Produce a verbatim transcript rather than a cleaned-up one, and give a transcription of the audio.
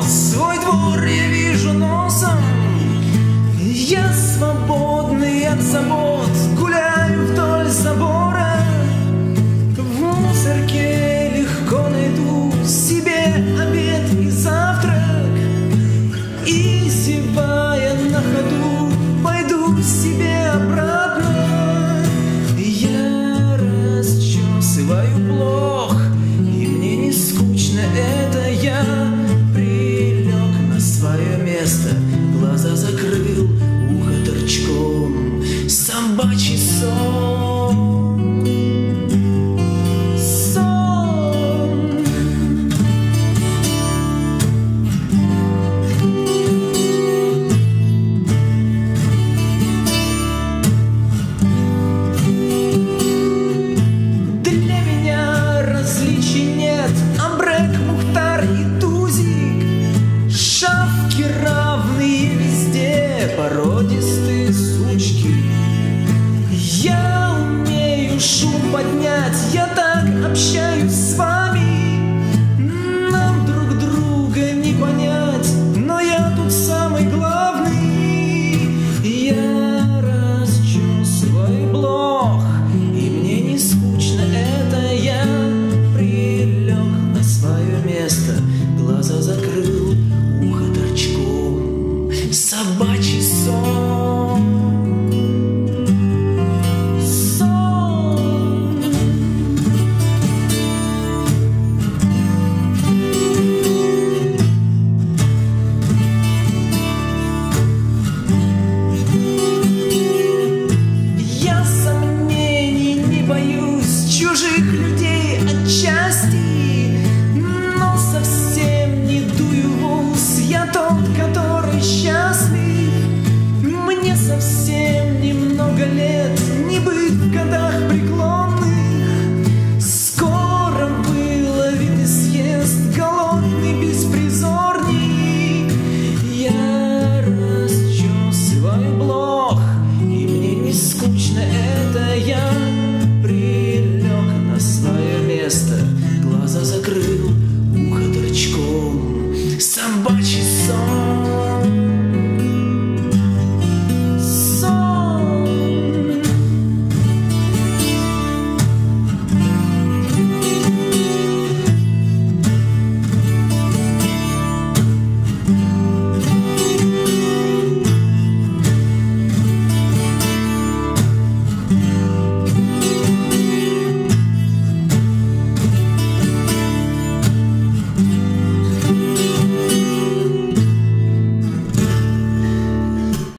свой двор я вижу носом. Я свободный от забот, гуляю вдоль забора. В мусорке легко найду себе обед и завтрак. И, зевая на ходу, пойду себе обратно. Я расчесываю блох, и мне не скучно это. Я прилег на свое место, глаза закрыл, ухо торчком. Собачий сон, сон. Для меня различий нет, Абрек, Мухтар и Тузик. Шавки равные везде, породистые сучки. Я умею шум поднять, я так общаюсь с вами. Нам друг друга не понять, но я тут самый главный. Я расчесываю блох, и мне не скучно это. Я прилег на свое место, глаза закрыл, ухо торчком. Собачий сон, сон. Я сомнений не боюсь, чужих людей отчасти, но совсем не дую в ус. Я тот, который счастлив. Мне совсем немного лет, не быть в годах преклонных. Скоро выловит и съест голодный беспризорник. Я расчесываю блох, и мне не скучно это. Я прилег на свое место, глаза закрыл, ухо торчком. Собачий